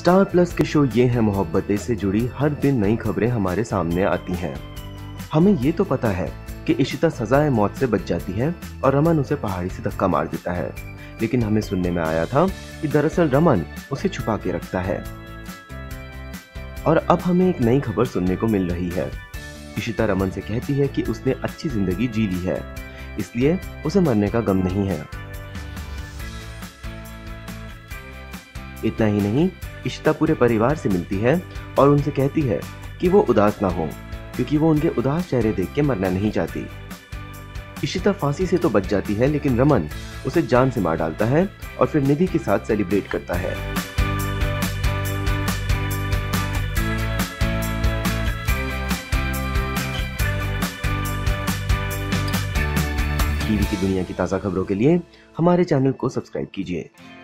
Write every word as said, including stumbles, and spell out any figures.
Star plus के show ये है मोहब्बतें से जुड़ी हर दिन नई खबरें हमारे सामने आती हैं। हमें ये तो पता है कि इशिता सजाए मौत से बच जाती है और रमन उसे पहाड़ी से धक्का मार देता है, लेकिन हमें सुनने में आया था कि दरअसल रमन उसे छुपा के रखता है। और अब हमें एक नई खबर सुनने को मिल रही है। इशिता रमन से कहती है कि उसने अच्छी जिंदगी जी ली है, इसलिए उसे मरने का गम नहीं है। इतना ही नहीं, इशिता पूरे परिवार से मिलती है और उनसे कहती है कि वो उदास ना हो, क्योंकि वो उनके उदास चेहरे देख के मरना नहीं चाहती। इशिता फांसी से तो बच जाती है, लेकिन रमन उसे जान से मार डालता है और फिर निधि के साथ सेलिब्रेट करता है। टीवी की दुनिया की ताज़ा खबरों के लिए हमारे चैनल को सब्सक्राइब कीजिए।